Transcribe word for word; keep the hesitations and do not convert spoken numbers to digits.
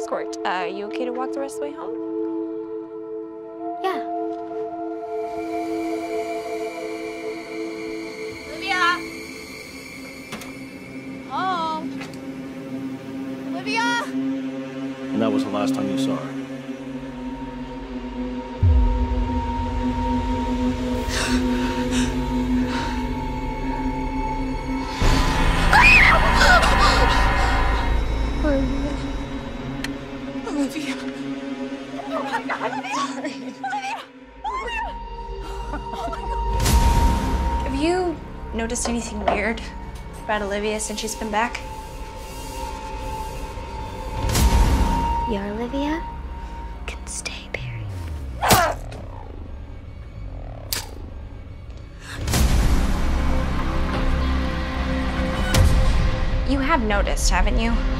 escort. Uh, you okay to walk the rest of the way home? Yeah. Olivia! Home! Olivia! And that was the last time you saw her. Olivia. Oh my God, I'm sorry. Olivia. Olivia. Oh my God. Have you noticed anything weird about Olivia since she's been back? Your Olivia can stay buried. You have noticed, haven't you?